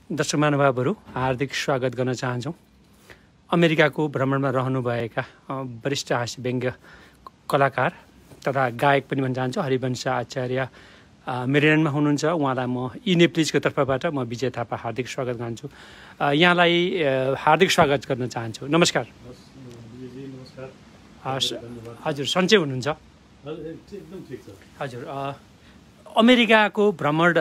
दर्शक महानुभावहरू हार्दिक स्वागत गर्न चाहन्छौँ। अमेरिकाको भ्रमणमा रहनुभएका वरिष्ठ हास्य व्यङ्ग्य कलाकार तथा गायक पनि भन्न चाहन्छु हरिवंश आचार्य मेरिल्यान्डमा हुनुहुन्छ। उहाँलाई म नेप्लिजको तर्फबाट म विजय थापा हार्दिक स्वागत गर्छु। यहाँलाई हार्दिक स्वागत गर्न चाहन्छु। नमस्कार। हजुर सन्चै हुनुहुन्छ? हजुर, अमेरिकाको भ्रमण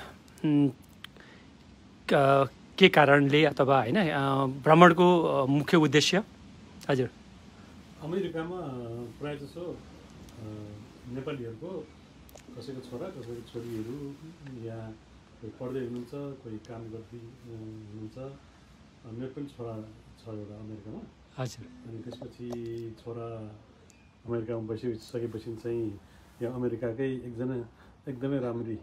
के कारणले अथवा होइन भ्रमणको मुख्य उद्देश्य? हजुर, अमेरिकामा प्रायः जसो नेपालीहरूको कसैको छोरा कसैको छोरीहरू यहाँ कोही पढ्दै हुनुहुन्छ, कोही काम गर्दै हुनुहुन्छ। मेरो पनि छोरा छ एउटा अमेरिकामा। हजुर, अनि त्यसपछि छोरा अमेरिकामा बसिसकेपछि चाहिँ यहाँ अमेरिकाकै एकजना एकदमै राम्री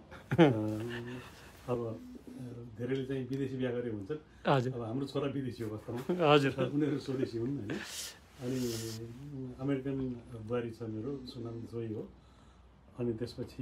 अब धेरैले चाहिँ विदेशी बिहा गरेको हुन्छन्। हजुर, अब हाम्रो छोरा विदेशी हो वास्तवमा। हजुर, उनीहरू स्वदेशी हुन् होइन। अनि अमेरिकन बुहारी छ मेरो, सुनाम जोई हो। अनि त्यसपछि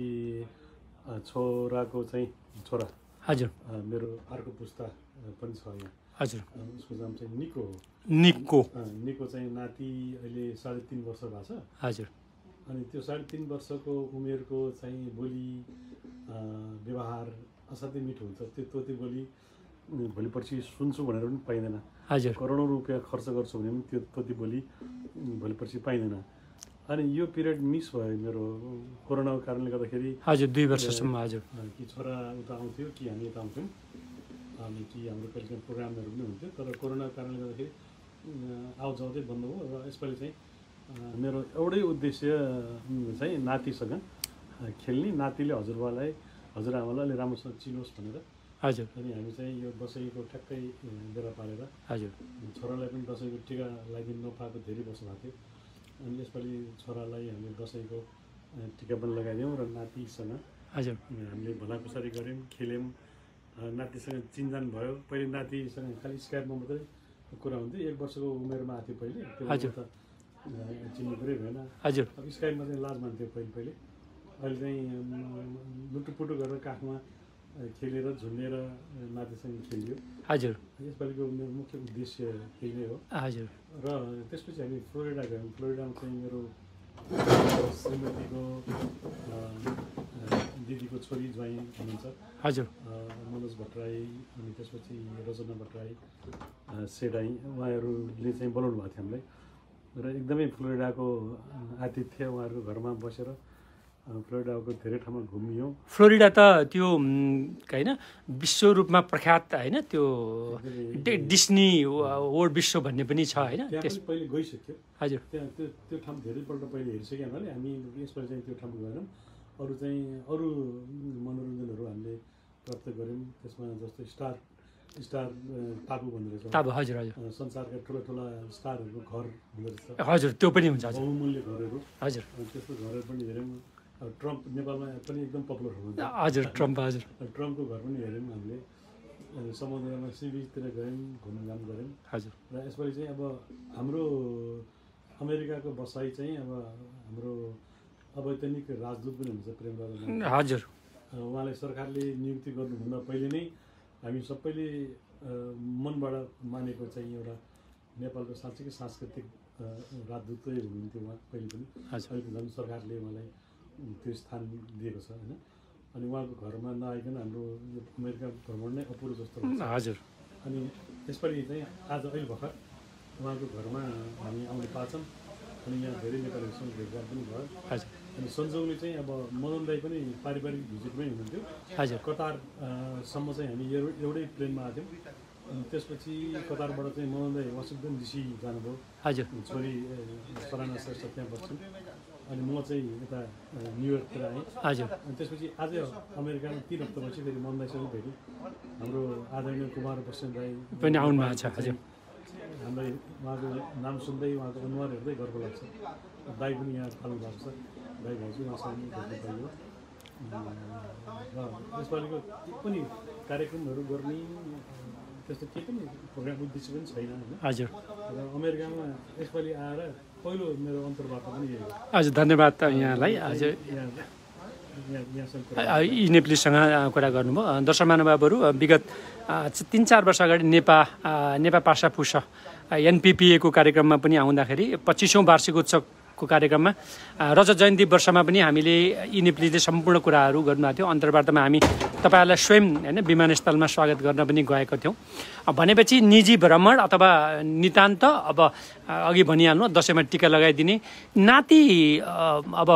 छोराको चाहिँ छोरा हजुर, मेरो अर्को पुस्ता पनि छ यहाँ। हजुर, उसको नाम चाहिँ निको हो। निको चाहिँ नाति अहिले 3.5 वर्ष भएको छ। हजुर, अनि त्यो 3.5 वर्षको उमेरको चाहिँ बोली व्यवहार असाध्यै मिठो हुन्छ। त्यो तोते बोली भोलि पर्सि सुन्छु भनेर पनि पाइँदैन। हजुर, करोडौँ रुपियाँ खर्च गर्छु भने पनि त्यो तोते बोली भोलि पर्सि पाइँदैन। अनि यो पिरियड मिस भयो मेरो कोरोनाको कारणले गर्दाखेरि। हजुर, 2 वर्षसम्म। हजुर, कि छोरा उता आउँथ्यो कि हामी यता आउँथ्यौँ, अनि कि हाम्रो कहिले काहीँ प्रोग्रामहरू पनि हुन्थ्यो। तर कोरोनाको कारणले गर्दाखेरि आउजाउँदै बन्द भयो। र यसपालि चाहिँ मेरो एउटै उद्देश्य चाहिँ नातिसँग खेल्ने, नातिले हजुरआमालाई अलि राम्रोसँग चिनोस् भनेर। हजुर, अनि हामी चाहिँ यो दसैँको ठ्याक्कै बेला पारेर हजुर, छोरालाई पनि दसैँको टिका लगाइदिनु नपाएको धेरै वर्ष भएको थियो। अनि यसपालि छोरालाई हामीले दसैँको टिका पनि लगाइदियौँ र नातिसँग हजुर हामीले भलाकुसारी गऱ्यौँ, खेल्यौँ। नातिसँग चिनजान भयो। पहिले नातिसँग खालि स्काइपमा मात्रै कुरा हुन्थ्यो। 1 वर्षको उमेरमा आएको थियो पहिले, त्यो त चिन्नु कुरै भएन। हजुर, अब स्काइपमा चाहिँ लाज मान्थ्यो पहिले। अहिले चाहिँ लुटुपुटु गरेर काखमा खेलेर झुन्डेर नातिसँग खेलियो। हजुर, यसपालिको मेरो मुख्य उद्देश्य त्यही नै हो। हजुर, र त्यसपछि हामी फ्लोरिडा गयौँ। फ्लोरिडामा चाहिँ मेरो श्रीमतीको दिदीको छोरी ज्वाइँ हुनुहुन्छ। हजुर, मनोज भट्टराई, अनि त्यसपछि रचना भट्टराई, सेडाई, उहाँहरूले चाहिँ बोलाउनु भएको थियो हामीलाई। र एकदमै फ्लोरिडाको आतिथ्य, उहाँहरूको घरमा बसेर फ्लोरिडाको धेरै ठाउँमा घुमियौँ। फ्लोरिडा त त्यो होइन विश्व रूपमा प्रख्यात होइन, त्यो डिस्नी वर्ल्ड विश्व भन्ने पनि छ होइन। त्यहाँ पहिले गइसक्यो। हजुर, त्यहाँ त्यो ठाउँ धेरैपल्ट पहिले हेरिसक्यो हुनाले हामी यसपालि चाहिँ त्यो ठाउँमा गएनौँ। अरू मनोरञ्जनहरू हामीले प्राप्त गऱ्यौँ। त्यसमा जस्तै स्टार टापु भन्दो रहेछ। टापु, हजुर, हजुर, संसारका ठुला स्टारहरूको घर हुँदो रहेछ। हजुर, त्यो पनि हुन्छ। बहुमूल्य घरहरू। हजुर, त्यस्तो घरहरू पनि हेऱ्यौँ। अब ट्रम्प नेपालमा पनि एकदम पपुलर हुनुहुन्छ। हजुर, ट्रम्प, हजुर, ट्रम्पको घर पनि हेऱ्यौँ हामीले। समुद्रमा सी बिचतिर गयौँ, घुमघाम गऱ्यौँ। हजुर, र यसपालि चाहिँ अब हाम्रो अमेरिकाको बसाइ चाहिँ अब हाम्रो अवैतनिक राजदूत पनि हुन्छ प्रेमराज। हजुर, उहाँलाई सरकारले नियुक्ति गर्नुभन्दा पहिले नै हामी सबैले मनबाट मानेको चाहिँ एउटा नेपालको साँच्चैकै सांस्कृतिक राजदूतै हुनुहुन्थ्यो उहाँ पहिले पनि। अहिले झन् सरकारले उहाँलाई त्यो स्थान दिएको छ होइन। अनि उहाँको घरमा नआइकन हाम्रो यो अमेरिका भ्रमण नै अपुरो जस्तो लाग्छ। हजुर, अनि यसपालि चाहिँ आज अहिले भर्खर उहाँको घरमा हामी आउनु पाछौँ। अनि यहाँ धेरै नेपालीहरूसँग भेटघाट पनि भयो। हजुर, अनि सन्जोगले चाहिँ अब मदन दाई पनि पारिवारिक भिजिटमै हुनुहुन्थ्यो। हजुर, कतारसम्म चाहिँ हामी एउटै प्लेनमा आएको थियौँ। अनि त्यसपछि कतारबाट चाहिँ मदन दाई वासिङ्टन डिसी जानुभयो। हजुर, छोरी सराना श्रेष्ठ त्यहाँ बस्छौँ। अनि म चाहिँ यता न्युयोर्कतिर आएँ। हजुर, अनि त्यसपछि आज अमेरिकामा 3 हप्तापछि फेरि मदन दाईसँग भेटेँ। हाम्रो आदरणीय कुमार बस्नेत दाई पनि आउनु भएको छ। हजुर, हामीलाई उहाँको नाम सुन्दै उहाँको अनुहार हेर्दै गर्व लाग्छ। दाई पनि यहाँ पाल्नु भएको छ। दाई भाउजू उहाँसँग भेट्नु पाइयो। र यसपालिको पनि कार्यक्रमहरू गर्ने त्यस्तो केही पनि प्रोग्राम उद्देश्य पनि छैन होइन। हजुर, र अमेरिकामा यसपालि आएर पहिलो मेरो अन्तर्वार्ता पनि यही हो। हजुर, धन्यवाद यहाँलाई। हजुर, यहाँसँग यी नेपालीसँग कुरा गर्नुभयो। दर्शक महानुभावहरू, विगत 3-4 वर्ष अगाडि नेपा पासापुस एनपिपिएको कार्यक्रममा पनि आउँदाखेरि 25औं वार्षिक उत्सवको कार्यक्रममा रजत जयन्ती वर्षमा पनि हामीले यी नेपालीले सम्पूर्ण कुराहरू गर्नुभएको थियो। अन्तर्वार्तामा हामी तपाईँहरूलाई स्वयं होइन विमानस्थलमा स्वागत गर्न पनि गएको थियौँ। भनेपछि निजी भ्रमण अथवा नितान्त अब अघि भनिहाल्नु दसैँमा टिका लगाइदिने नाति अब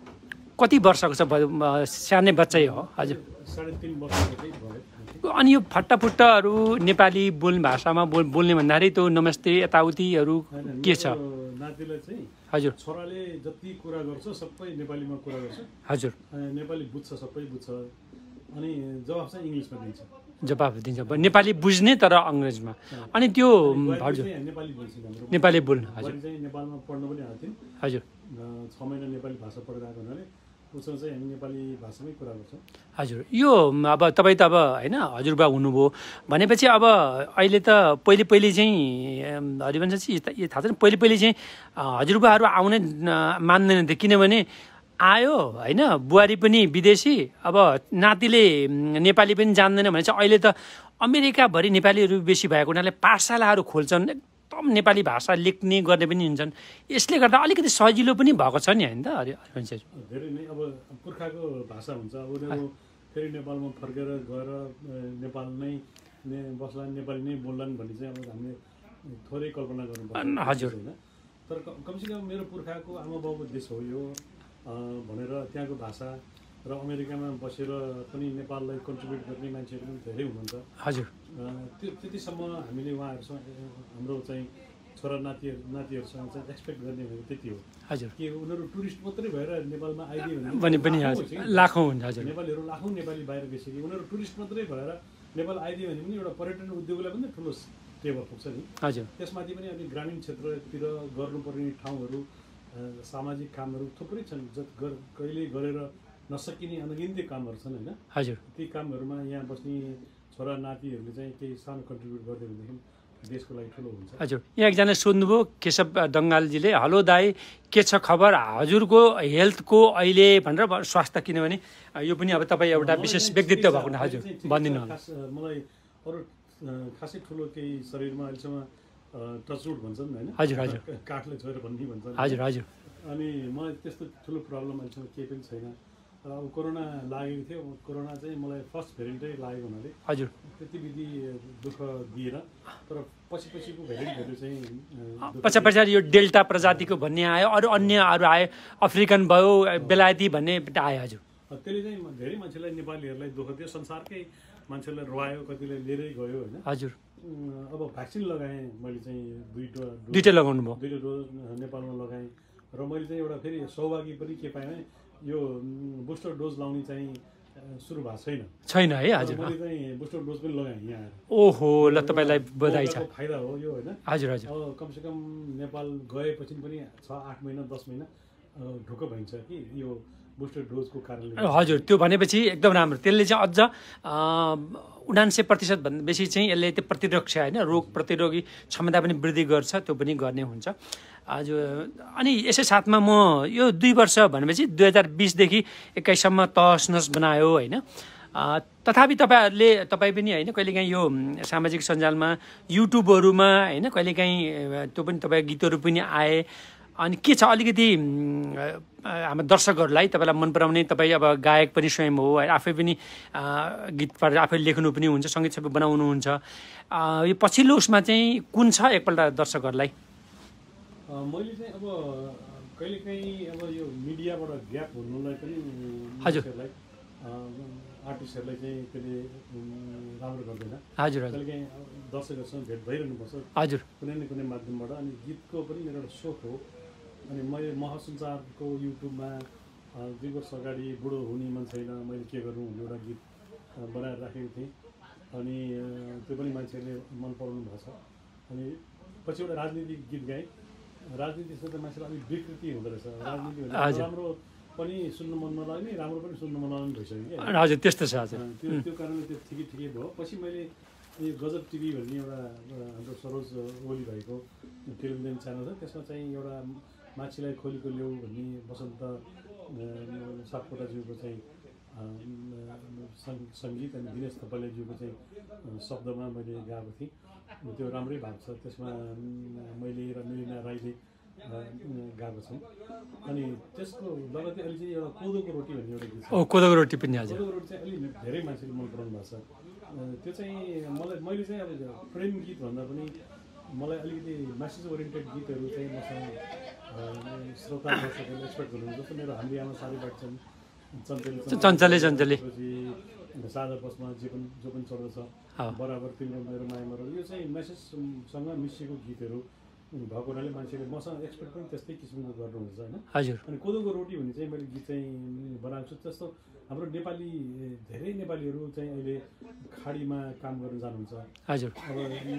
कति वर्षको छ? सानै बच्चै हो। हजुर 3.5 वर्षकै भयो। अनि यो फट्टाफुट्टाहरू नेपाली बोल्ने भाषामा बोल्ने भन्दाखेरि त्यो नमस्ते यताउतिहरू के छ? नातिलाई चाहिँ हजुर छोराले जति कुरा गर्छ सबै नेपालीमा कुरा गर्छ। हजुर नेपाली बुझ्छ, सबै बुझ्छ। अनि जवाफ चाहिँ इङ्ग्लिसमा दिन्छ। जवाफ दिन्छ नेपाली बुझ्ने तर अङ्ग्रेजमा। अनि त्यो हजुर नेपाली बोल्छ हाम्रो। नेपाली बोल्नु हजुर चाहिँ नेपालमा पढ्न पनि आएको थियो। हजुर 6 महिना नेपाली भाषा पढेर आएको हुनाले उसँग चाहिँ हामी नेपाली भाषामै कुरा गर्छौँ। हजुर यो अब तपाईँ त अब होइन हजुरबा हुनुभयो भनेपछि अब अहिले त पहिले चाहिँ हरिवंशजी यो थाहा छैन, पहिले चाहिँ हजुरबाहरू आउनै मान्दैन थियो, किनभने आयो होइन बुहारी पनि विदेशी, अब नातिले नेपाली पनि जान्दैन भने चाहिँ अहिले त अमेरिकाभरि नेपालीहरू बेसी भएको हुनाले पाठशालाहरू खोल्छन्, एकदम नेपाली भाषा लेख्ने गर्ने पनि हुन्छन्। यसले गर्दा अलिकति सजिलो पनि भएको छ नि होइन त हरिवंशजी? धेरै नै अब पुर्खाको भाषा हुन्छ। उनीहरू फेरि नेपालमा फर्केर गएर नेपाल नै बस्ला, नेपाली नै बोल्लान् भन्ने चाहिँ अब हामीले थोरै कल्पना गर्नुपर्छ। हजुर होइन, तर कमसेकम मेरो पुर्खाको आमा बाउको देश हो यो भनेर त्यहाँको भाषा र अमेरिकामा बसेर पनि नेपाललाई कन्ट्रिब्युट गर्ने मान्छेहरू पनि धेरै हुनुहुन्छ। हजुर त्यतिसम्म हामीले उहाँहरूसँग हाम्रो चाहिँ छोरा नातिहरूसँग चाहिँ एक्सपेक्ट गर्ने भनेको त्यति हो। हजुर कि उनीहरू टुरिस्ट मात्रै भएर नेपालमा आइदियो भने पनि लाखौँ हुन्छ। हजुर नेपालीहरू लाखौँ नेपाली बाहिर गइसक्यो, उनीहरू टुरिस्ट मात्रै भएर नेपाल आइदियो भने पनि एउटा पर्यटन उद्योगलाई पनि ठुलो टेबल पुग्छ नि। हजुर त्यसमाथि पनि अनि ग्रामीण क्षेत्रतिर गर्नुपर्ने ठाउँहरू सामाजिक कामहरू थुप्रै छन् कहिले गरेर नसकिने अनगिन्ती कामहरू छन् होइन। हजुर ती कामहरूमा यहाँ बस्ने छोरा नातिहरूले चाहिँ केही सानो कन्ट्रिब्युट गरिदियो भनेदेखि देशको लागि ठुलो हुन्छ। हजुर यहाँ एकजना सोध्नुभयो केशव दङ्गालजीले, हेलो दाई के छ खबर हजुरको हेल्थको अहिले भनेर स्वास्थ्य, किनभने यो पनि अब तपाईँ एउटा विशेष व्यक्तित्व भएको हुना। हजुर भनिदिनु होला। मलाई अरू खासै ठुलो केही शरीरमा अहिलेसम्म टचवुड भन्छन् होइन। हजुर हजुर काठले छोएर भन्ने भन्छन्। हजुर हजुर अनि मलाई त्यस्तो ठुलो प्रब्लम अहिलेसम्म केही पनि छैन। अब कोरोना लागेको थियो, कोरोना चाहिँ मलाई फर्स्ट भेरिएन्टै लागेको हुनाले हजुर त्यति विधि दुःख दिएर, तर पछिको भेरिएन्टहरू चाहिँ पछाडि यो डेल्टा प्रजातिको भन्ने आयो, अरू आयो, अफ्रिकन भयो, बेलायती भन्ने आयो। हजुर त्यसले चाहिँ धेरै मान्छेलाई नेपालीहरूलाई दुःख दियो, संसारकै मान्छेलाई रुवायो, कतिले लिएरै गयो होइन। हजुर अब भ्याक्सिन लगाएँ मैले चाहिँ दुईटै लगाउनु भयो, 2 डोज नेपालमा लगाएँ र मैले चाहिँ एउटा फेरि सौभाग्य पनि के पाएँ भने यो बुस्टर डोज लाउने चाहिँ सुरु भएको छैन है। हजुर मैले चाहिँ बुस्टर डोज पनि लगाएँ यहाँ आएर। ओहो ल तपाईँलाई बधाई छ। फाइदा हो यो होइन। हजुर हजुर अब कमसेकम नेपाल गएपछि पनि 6-8 महिना 10 महिना ढुक्क भइन्छ कि यो बुस्टर डोजको कारणले। हजुर त्यो भनेपछि एकदम राम्रो, त्यसले चाहिँ अझ 79% भन्दा बेसी चाहिँ यसले त्यो प्रतिरक्षा होइन रोग प्रतिरोधी क्षमता पनि वृद्धि गर्छ, त्यो पनि गर्ने हुन्छ। हजुर अनि यसै साथमा म यो 2 वर्ष भनेपछि 2020देखि 21सम्म तहस नहस बनायो होइन। तथापि तपाईँ पनि होइन कहिलेकाहीँ यो सामाजिक सञ्जालमा युट्युबहरूमा होइन कहिलेकाहीँ त्यो पनि तपाईँ गीतहरू पनि आए, अनि के छ अलिकति हाम्रो दर्शकहरूलाई तपाईँलाई मन पराउने, तपाईँ अब गायक पनि स्वयं हो, आफै पनि गीत आफै लेख्नु पनि हुन्छ, सङ्गीत सबै बनाउनुहुन्छ, यो पछिल्लो उसमा चाहिँ कुन छ एकपल्ट दर्शकहरूलाई? मैले चाहिँ अब कहिलेकाहीँ अब यो मिडियाबाट ग्याप हुनुलाई पनि हजुर आर्टिस्टहरूलाई चाहिँ त्यसले राम्रो गर्दैन। हजुर हजुर कहिलेकाहीँ दर्शकहरूसँग भेट भइरहनुपर्छ हजुर कुनै न कुनै माध्यमबाट। अनि गीतको पनि मेरो एउटा सोख हो। अनि मैले महासञ्चारको युट्युबमा 2 वर्ष अगाडि बुढो हुने मन छैन मैले के गर्नु भन्ने एउटा गीत बनाएर राखेको थिएँ। अनि त्यो पनि मान्छेहरूले मन पराउनु भएको छ। अनि पछि एउटा राजनीतिक गीत गाएँ। राजनीतिसँग त मान्छेलाई अलिक विकृति हुँदो रहेछ। राजनीति भनेर राम्रो पनि सुन्नु मन नलाग्ने, राम्रो पनि सुन्नु मन नलाग्ने भइसक्यो क्या। हजुर त्यस्तो छ। हजुर त्यो कारणले त्यो ठिकै भयो। पछि मैले यो गजब टिभी भन्ने एउटा हाम्रो सरोज ओली भएको टेलिभिजन च्यानल छ, त्यसमा चाहिँ एउटा मान्छेलाई खोलीको ल्याउ भन्ने वसन्त सापकोटाज्यूको चाहिँ सङ्गीत अनि दिनेश थपलियाज्यूको चाहिँ शब्दमा मैले गाएको थिएँ। त्यो राम्रै भएको छ। त्यसमा मैले र मिलिना राईले गाएको छौँ। अनि त्यसको लगतै अहिले चाहिँ एउटा कोदोको रोटी भन्ने एउटा गीत छ। कोदोको रोटी पनि हजुर। कोदोको रोटी चाहिँ अलिक धेरै मान्छेले मन पराउनु भएको छ। त्यो चाहिँ मैले चाहिँ अब प्रेम गीत भन्दा पनि मलाई अलिकति म्यासेज ओरिएन्टेड गीतहरू चाहिँ मसँग श्रोता दर्शकहरूले एक्सपेक्ट गर्नुहुन्छ। जस्तो मेरो हाम्रो आमा सारी बाट्छन्, चञ्चले साझा बसमा जो पनि चल्दछ, बराबर तिम्रो मेरो मायामा, यो चाहिँ मेसेजसँग मिसिएको गीतहरू भएको हुनाले मान्छेले मसँग एक्सपेक्ट पनि त्यस्तै किसिमको गर्नुहुन्छ होइन। हजुर। अनि कोदोको रोटी भन्ने चाहिँ मैले गीत चाहिँ बनाएको छु। जस्तो हाम्रो नेपाली धेरै नेपालीहरू चाहिँ अहिले खाडीमा काम गर्न जानुहुन्छ। हजुर। अब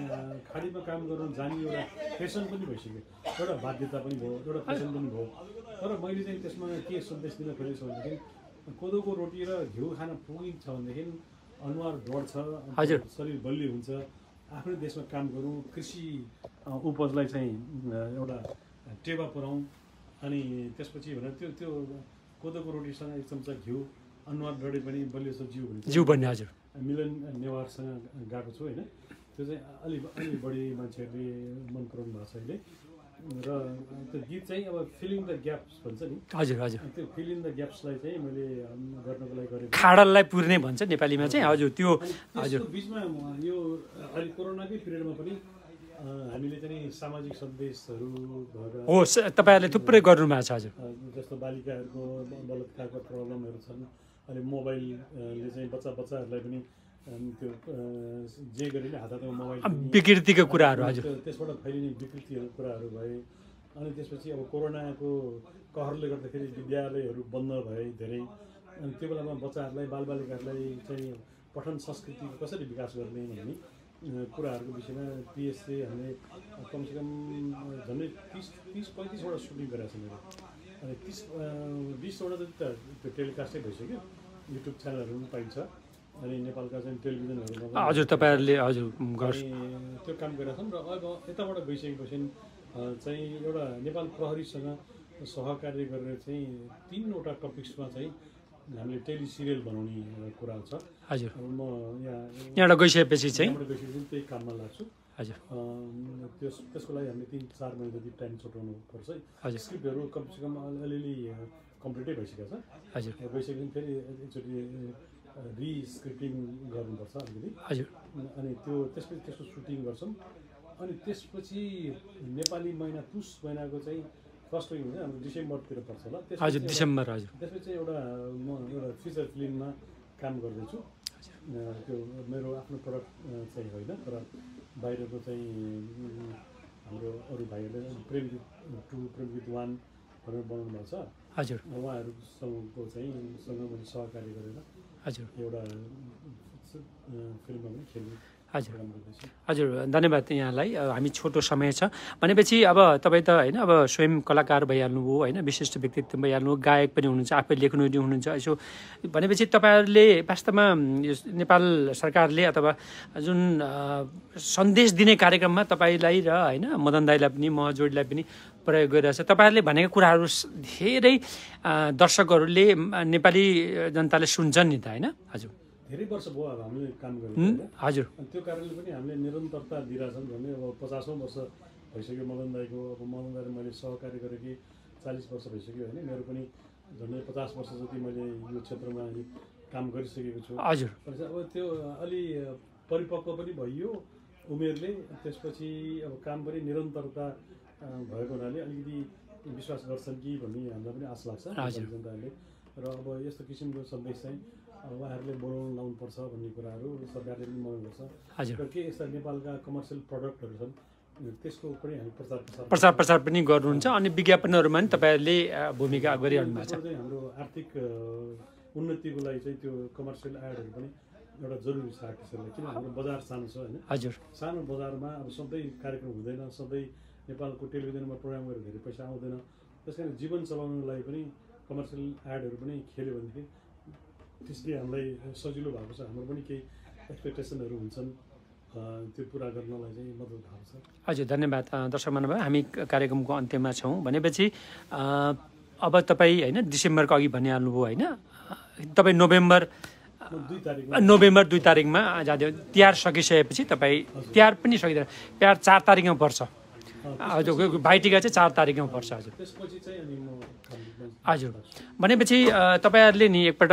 खाडीमा काम गर्न जाने एउटा फेसन पनि भइसक्यो, एउटा बाध्यता पनि भयो, एउटा फेसन पनि भयो। तर मैले चाहिँ त्यसमा के सन्देश दिन खोजेको छु भनेदेखि कोदोको रोटी र घिउ खान पुगिन्छ भनेदेखि अनुहार बढ्छ, शरीर बलियो हुन्छ, आफ्नै देशमा काम गरौँ, कृषि उपजलाई चाहिँ एउटा टेवा पुऱ्याउँ। अनि त्यसपछि भनेर त्यो कोदोको रोटीसँग एक चम्चा घिउ, अनुहार बढे पनि बलियो छ जिउ भन्ने हजुर मिलन नेवारसँग गएको छु होइन। त्यो चाहिँ अलि बढी मान्छेहरूले मन पराउनु भएको छ अहिले। र त्यो गीत चाहिँ अब फिलिङ द ग्याप्स भन्छ नि। हजुर हजुर। त्यो फिलिङ द ग्याप्सलाई चाहिँ मैले गर्नको लागि गरेको। खाडललाई पुर्ने भन्छ नेपालीमा चाहिँ हजुर। त्यो हजुर बिचमा यो अहिले कोरोनाकै पिरियडमा पनि हामीले चाहिँ सामाजिक सन्देशहरू भएर हो तपाईँहरूले थुप्रै गर्नुभएको छ हजुर। जस्तो बालिकाहरूको बलात्कारको प्रब्लमहरू छन्। अहिले मोबाइलले चाहिँ बच्चाहरूलाई पनि त्यो जे गरेर हातमा मोबाइल विकृतिको कुराहरू हजुर त्यसबाट फैलिने विकृतिहरू कुराहरू भए। अनि त्यसपछि अब कोरोनाको कहरले गर्दाखेरि विद्यालयहरू बन्द भए धेरै। अनि त्यो बेलामा बच्चाहरूलाई बालबालिकाहरूलाई चाहिँ पठन संस्कृति कसरी विकास गर्ने भन्ने कुराहरूको विषयमा पिएसले हामीले कमसेकम झन्डै 30-35वटा सुटिङ गरेको छ मेरो। अनि 20वटा जति त त्यो टेलिकास्टै भइसक्यो, युट्युब च्यानलहरू पनि पाइन्छ। अनि नेपालका चाहिँ टेलिभिजनहरूमा हजुर तपाईँहरूले हजुर त्यो काम गरेका छौँ। र अब यताबाट गइसकेपछि चाहिँ एउटा नेपाल प्रहरीसँग सहकार्य गरेर चाहिँ 3वटा टपिक्समा चाहिँ हामीले टेलिसिरियल बनाउने कुरा छ। हजुर। अब म यहाँबाट गइसकेपछि चाहिँ त्यही काममा लाग्छु। हजुर। त्यसको लागि हामीले 3-4 महिना जति टाइम छुट्याउनु पर्छ। स्क्रिप्टहरू कमसेकम अलिअलि कम्प्लिटै भइसकेको छ। हजुर। गइसकेपछि फेरि एकचोटि रिस्क्रिप्टिङ गर्नुपर्छ अलिकति। हजुर। अनि त्यसपछि त्यसको सुटिङ गर्छौँ। अनि त्यसपछि नेपाली महिना पुस महिनाको चाहिँ फर्स्ट विक हुन्छ हाम्रो डिसेम्बरतिर पर्छ होला। हजुर डिसेम्बर। हजुर। त्यसपछि चाहिँ म एउटा फिचर फिल्ममा काम गर्दैछु। त्यो मेरो आफ्नो प्रडक्ट चाहिँ होइन, तर बाहिरको चाहिँ हाम्रो अरू भाइहरूले प्रेमगीत 2, प्रेमगीत 1 भनेर बनाउनु भएको छ। हजुर। उहाँहरूसँगको चाहिँ मैले सहकार्य गरेर हजुर एउटा फिल्ममा पनि खेल्नु। हजुर हजुर धन्यवाद यहाँलाई। हामी छोटो समय छ भनेपछि अब तपाईँ त होइन अब स्वयं कलाकार भइहाल्नुभयो होइन, विशिष्ट व्यक्तित्व भइहाल्नु, गायक पनि हुनुहुन्छ, आफै लेख्नु हुनुहुन्छ। यसो भनेपछि तपाईँहरूले वास्तवमा नेपाल सरकारले अथवा जुन सन्देश दिने कार्यक्रममा तपाईँलाई र होइन मदन दाईलाई पनि म जोडीलाई पनि प्रयोग गरिरहेछ। तपाईँहरूले भनेको कुराहरू धेरै दर्शकहरूले नेपाली जनताले सुन्छन् नि त होइन। हजुर धेरै वर्ष भयो अब हामीले काम गरेको। हजुर। त्यो कारणले पनि हामीले निरन्तरता दिइरहेछौँ भने अब 50औं वर्ष भइसक्यो मदन दाईको। अब मदन दाईले मैले सहकार्य गरेँ कि 40 वर्ष भइसक्यो होइन। मेरो पनि झन्डै 50 वर्ष जति मैले यो क्षेत्रमा काम गरिसकेको छु। हजुर। अब त्यो अलि परिपक्व पनि भइयो उमेरले। त्यसपछि अब काम पनि निरन्तरता भएको हुनाले अलिकति विश्वास गर्छन् कि भन्ने हामीलाई पनि आश लाग्छ जनताहरूले। र अब यस्तो किसिमको सन्देश चाहिँ उहाँहरूले बोलाउनु लाउनुपर्छ भन्ने कुराहरू सरकारले पनि मनाउनुपर्छ। र के यस्ता नेपालका कमर्सियल प्रडक्टहरू छन् त्यसको पनि हामी प्रचार पनि गर्नुहुन्छ। अनि विज्ञापनहरूमा पनि तपाईँहरूले भूमिका गरिरहनु भएको छ। हाम्रो आर्थिक उन्नतिको लागि चाहिँ त्यो कमर्सियल एडहरू पनि एउटा जरुरी छ आर्टिस्टहरूलाई। किन हाम्रो बजार सानो छ होइन। हजुर। सानो बजारमा अब सधैँ कार्यक्रम हुँदैन, सधैँ नेपालको टेलिभिजनमा प्रोग्राम गरेर धेरै पैसा आउँदैन। त्यस कारण जीवन चलाउनको लागि पनि कमर्सियल एडहरू पनि खेल्यो भनेदेखि त्यसले हामीलाई सजिलो भएको छ। हाम्रो पनि केही एक्सपेक्टेसनहरू हुन्छन्, त्यो पुरा गर्नलाई चाहिँ मद्दत भएको छ। हजुर धन्यवाद। दर्शक महानुभाव हामी कार्यक्रमको अन्त्यमा छौँ भनेपछि अब तपाईँ होइन डिसेम्बरको अघि भनिहाल्नुभयो होइन तपाईँ नोभेम्बर 2 तारिकमा जाँदै तिहार सकिसकेपछि तपाईँ तिहार पनि सकिँदैन तिहार 4 तारिकमा पर्छ हजुर भाइटिका चाहिँ 4 तारिकमा पर्छ हजुर हजुर भनेपछि तपाईँहरूले नि एकपल्ट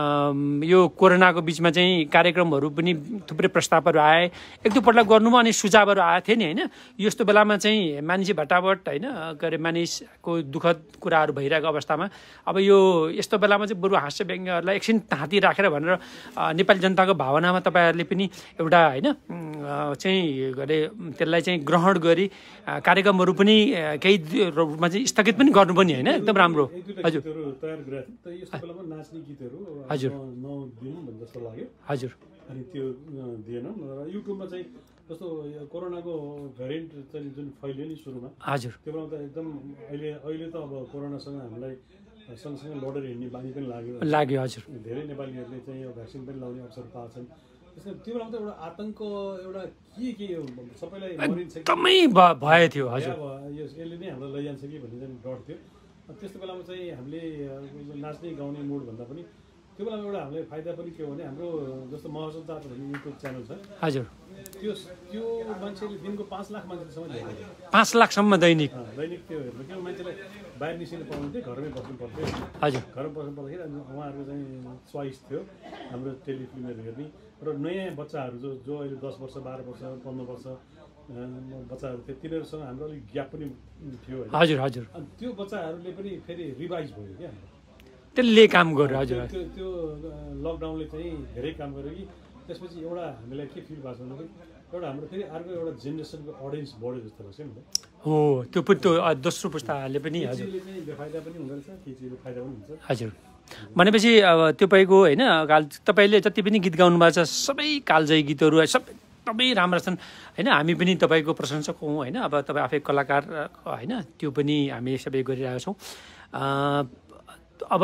यो कोरोनाको बिचमा चाहिँ कार्यक्रमहरू पनि थुप्रै प्रस्तावहरू आए एक दुईपल्ट गर्नुमा अनि सुझावहरू आएको थियो नि होइन यस्तो बेलामा चाहिँ मानिस भटाभट होइन के अरे मानिसको दुःखद कुराहरू भइरहेको अवस्थामा अब यो यस्तो बेलामा चाहिँ बरु हास्य व्यङ्ग्यहरूलाई एकछिन ताती राखेर भनेर नेपाली जनताको भावनामा तपाईँहरूले पनि एउटा होइन चाहिँ गरे त्यसलाई चाहिँ ग्रहण गरी कार्यक्रमहरू पनि केही रूपमा चाहिँ स्थगित पनि गर्नु पनि होइन एकदम राम्रो हजुर तयार गरेको थियौँ त यस्तो बेलामा नाच्ने गीतहरू हजुर नदिउँ भन्ने जस्तो लाग्यो हजुर अनि त्यो दिएनौँ र युट्युबमा चाहिँ जस्तो कोरोनाको भेरिएन्ट चाहिँ जुन फैलियो नि सुरुमा हजुर त्यो बेलामा त एकदम अहिले त अब कोरोनासँग हामीलाई सँगसँगै लडेर हिँड्ने बानी पनि लाग्यो हजुर धेरै नेपालीहरूले चाहिँ यो भ्याक्सिन पनि लाउने अवसर पाएछन् त्यसमा त्यो बेलामा त एउटा आतङ्क एउटा के सबैलाई मरिन्छ एकदमै भयो थियो हजुर यसले नै हामीलाई लैजान्छ कि भन्ने चाहिँ डर थियो त्यस्तो बेलामा चाहिँ हामीले नाच्ने गाउने मुड भन्दा पनि त्यो बेलामा एउटा हामीलाई फाइदा पनि के हो भने हाम्रो जस्तो महसुल जात भन्ने युट्युब च्यानल छ हजुर त्यो मान्छेले दिनको 5 लाख मान्छेसम्म हेर्ने 5 लाखसम्म दैनिक त्यो हेर्नु किन मान्छेलाई बाहिर निस्किनु पाउनु थियो घरमै बस्नु पर्थ्यो हजुर घरमा बस्नु पर्दाखेरि अनि उहाँहरूको चाहिँ चोइस थियो हाम्रो टेलिफिल्महरू हेर्ने र नयाँ बच्चाहरू जो अहिले 10 वर्ष 12 वर्ष 15 वर्ष बच्चाहरू थियो तिनीहरूसँग हाम्रो अलिक ग्याप पनि थियो हजुर हजुर अनि त्यो बच्चाहरूले पनि फेरि रिभाइज भयो क्या त्यसले काम गर्यो हजुर त्यो लकडाउनले चाहिँ धेरै काम गर्यो कि त्यसपछि एउटा हामीलाई के फिल भएको छ भने एउटा हाम्रो फेरि अर्को एउटा जेनेरेसनको अडियन्स बढ्यो जस्तो लाग्छ नि हो त्यो पनि त्यो दोस्रो पुस्ताहरूले पनि हजुर बेफाइदा पनि हुँदो रहेछ के चिजले फाइदा पनि हुन्छ हजुर भनेपछि अब तपाईँको होइन तपाईँले जति पनि गीत गाउनु भएको छ सबै कालजयी गीतहरू सबै एकदमै राम्रा छन् होइन हामी पनि तपाईँको प्रशंसक हौँ होइन अब तपाईँ आफै कलाकार होइन त्यो पनि हामी सबै गरिरहेका छौँ अब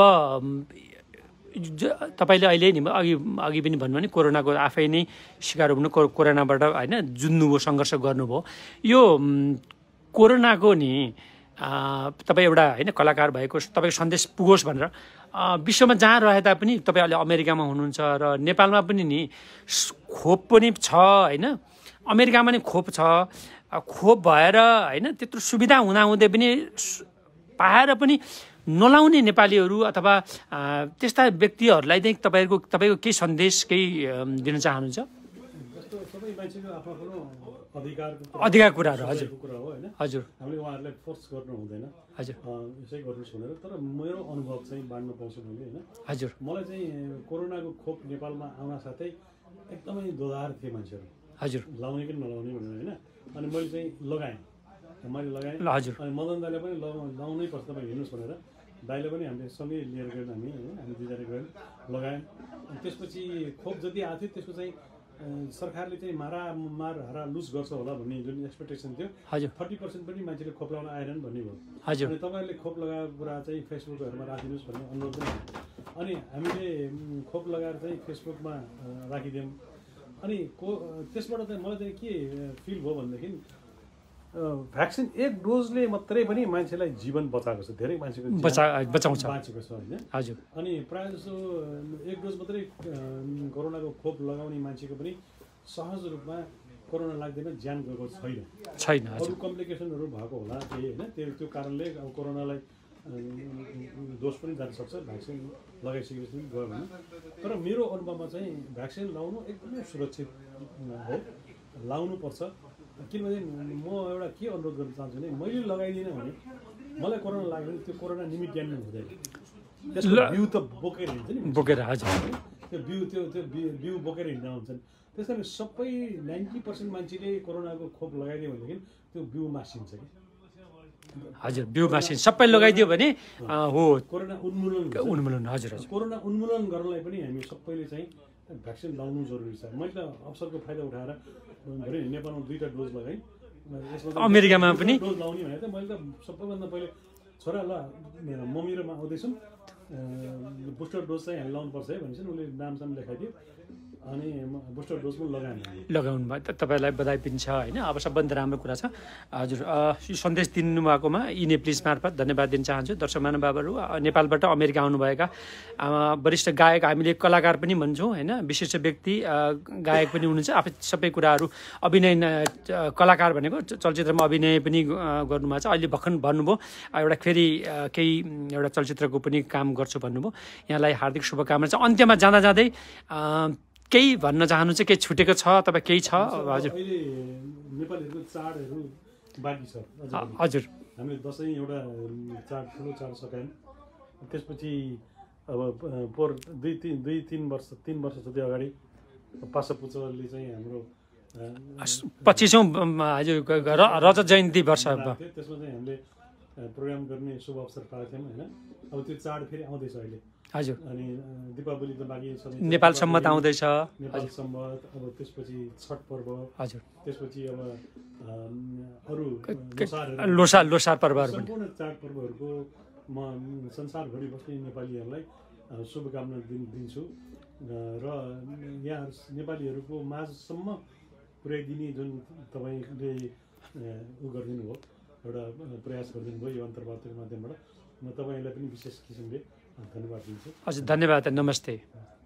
तपाईँले अहिले नि अघि पनि भन्नुभयो नि कोरोनाको आफै नै सिकार हुनु कोरोनाबाट होइन जुझ्नुभयो सङ्घर्ष गर्नुभयो यो कोरोनाको नि तपाईँ एउटा होइन कलाकार भएको तपाईँको सन्देश पुगोस् भनेर विश्वमा जहाँ रहे तापनि तपाईँ अहिले अमेरिकामा हुनुहुन्छ र नेपालमा पनि नि खोप पनि छ होइन अमेरिकामा नि खोप छ खोप भएर होइन त्यत्रो सुविधा हुँदाहुँदै पनि पाएर पनि नलाउने नेपालीहरू अथवा त्यस्ता व्यक्तिहरूलाई चाहिँ तपाईँको केही सन्देश केही दिन चाहनुहुन्छ सबै मान्छेको आफ्नो अधिकार कुराहरू हजुर कुरा हो होइन हजुर हामीले उहाँहरूलाई फोर्स गर्नु हुँदैन हजुर यसै गर्नुहोस् भनेर तर मेरो अनुभव चाहिँ बाँड्न पाउँछु मैले होइन हजुर मलाई चाहिँ कोरोनाको खोप नेपालमा आउन साथै एकदमै दोधार थिए मान्छेहरू हजुर लाउने कि नलाउने भनेर होइन अनि मैले चाहिँ लगाएँ हजुर अनि मदन दाइले पनि लाउनै पर्छ तपाईँ हेर्नुहोस् भनेर दाइले पनि हामीले सँगै लिएर गयौँ हामी दुईजना गयौँ लगायौँ अनि त्यसपछि खोप जति आएको थियो त्यसको चाहिँ सरकारले चाहिँ हारा लुज गर्छ होला भन्ने जुन एक्सपेक्टेसन थियो हजुर 30% पनि मान्छेले खोप लगाउन आएनन् भन्ने भयो हजुर अनि तपाईँहरूले खोप लगाएको कुरा चाहिँ फेसबुकहरूमा राखिदिनुहोस् भन्ने अनुरोध पनि अनि हामीले खोप लगाएर चाहिँ फेसबुकमा राखिदियौँ अनि त्यसबाट चाहिँ मलाई चाहिँ के फिल भयो भनेदेखि भ्याक्सिन एक डोजले मात्रै पनि मान्छेलाई जीवन बचाएको छ धेरै मान्छेको बचाउँछ बाँचेको छ होइन हजुर अनि प्रायः जस्तो एक डोज मात्रै कोरोनाको खोप लगाउने मान्छेको पनि सहज रूपमा कोरोना लाग्दैन ज्यान गएको छैन अरू कम्प्लिकेसनहरू भएको होला केही होइन त्यो कारणले अब कोरोनालाई दोष पनि जान सक्छ भ्याक्सिन लगाइसकेपछि पनि गयो भने तर मेरो अनुभवमा चाहिँ भ्याक्सिन लाउनु एकदमै सुरक्षित हो लाउनुपर्छ किनभने म एउटा के अनुरोध गर्न चाहन्छु भने मैले लगाइदिनँ भने मलाई कोरोना लाग्यो भने त्यो कोरोना निमित्त ज्ञान हुँदैन त्यसको बिउ त बोकेर हिँड्छ नि बोकेर हजुर त्यो बिउ बोकेर हिँड्दा हुन्छन् त्यस कारण सबै 90% मान्छेले कोरोनाको खोप लगाइदियो भनेदेखि त्यो बिउ मासिन्छ कि हजुर बिउ मासिन्छ सबै लगाइदियो भने हो कोरोना उन्मूलन हजुर कोरोना उन्मूलन गर्नलाई पनि हामी सबैले चाहिँ भ्याक्सिन लाउनु जरुरी छ मैले त अवसरको फाइदा उठाएर भरे नेपालमा 2टा डोज लगाएँ अमेरिकामा पनि डोज लाउने भने त मैले त सबैभन्दा पहिले छोरा ल मम्मी र म आउँदैछौँ बुस्टर डोज चाहिँ हामी लाउनुपर्छ है भनेपछि उसले नामसाम लेखाइदियो अनि बुस्टर डोज पनि लगाएन हामीले। लगाउनु भयो तपाईँलाई बधाई पनि छ होइन। अब सबभन्दा राम्रो कुरा छ हजुर यो सन्देश दिनुभएकोमा यी नेप्लिज मार्फत धन्यवाद दिन चाहन्छु। दर्शक महानुभावहरू नेपालबाट अमेरिका आउनुभएका वरिष्ठ गायक हामीले कलाकार पनि भन्छौँ होइन, विशिष्ट व्यक्ति गायक पनि हुनुहुन्छ। आफै सबै कुराहरू अभिनय कलाकार भनेको चलचित्रमा अभिनय पनि गर्नुभएको छ। अहिले भर्खर भन्नुभयो एउटा फेरि केही एउटा चलचित्रको पनि काम गर्छु भन्नुभयो। यहाँलाई हार्दिक शुभकामना छ। अन्त्यमा जाँदा जाँदै केही भन्न चाहनुहुन्छ, केही छुटेको छ तपाईँ केही छ? हजुर अहिले नेपालीहरूको चाडहरू बाँकी छ हजुर। हामीले दसैँ एउटा चाड ठुलो चाड सकायौँ। त्यसपछि अब पोहोर दुई तिन वर्ष जति अगाडि पासा पुचलले चाहिँ हाम्रो 25औं हजुर रजत जयन्ती वर्ष त्यसमा चाहिँ हामीले प्रोग्राम गर्ने शुभ अवसर पाएको थियौँ होइन। अब त्यो चाड फेरि आउँदैछ अहिले हजुर। अनि दीपावली त बाँकी नेपाल सम्मत आउँदैछ। नेपाल सम्मत, अब त्यसपछि छठ पर्व, हजुर त्यसपछि अब अरू लोसार पर्वहरू पनि। सम्पूर्ण चाडपर्वहरूको म संसारभरि बस्ने नेपालीहरूलाई शुभकामना दिन्छु र यहाँ नेपालीहरूको माझसम्म पुर्याइदिने जुन तपाईँले उ गरिदिनु भयो, एउटा प्रयास गरिदिनु भयो यो अन्तर्वार्ताको माध्यमबाट, म तपाईँलाई पनि विशेष किसिमले धन्यवाद दिन्छु। हजुर धन्यवाद, नमस्ते।